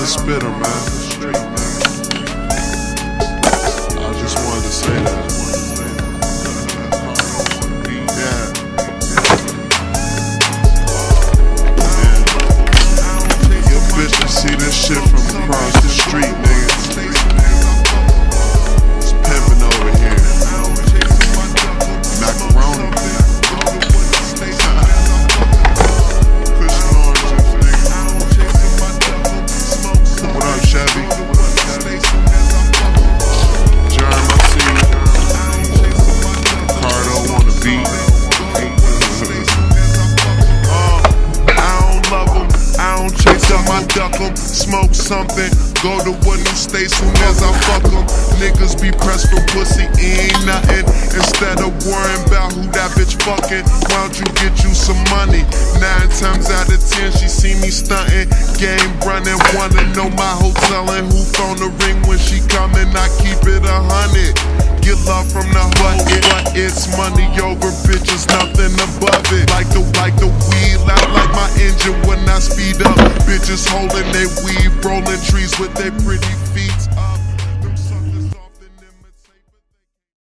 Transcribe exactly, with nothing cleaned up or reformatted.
spitter, man. I just wanted to say that. Yeah. Yeah. Your bitch can see this shit from across the street, nigga. It's pimpin' over here. Macaroni. Smoke something, go to a new state soon as I fuck them. Niggas be pressed for pussy, it ain't nothing. Instead of worrying about who that bitch fucking, why don't you get you some money? Nine times out of ten, she see me stunting. Game running, wanna know my hotel and who phone the ring when she coming. I keep it a hundred. Get love from the hood, but it's money over bitches, nothing above it. Like the like the weed, loud like my engine when I speed up. Bitches holding they weed, rolling trees with their pretty feet.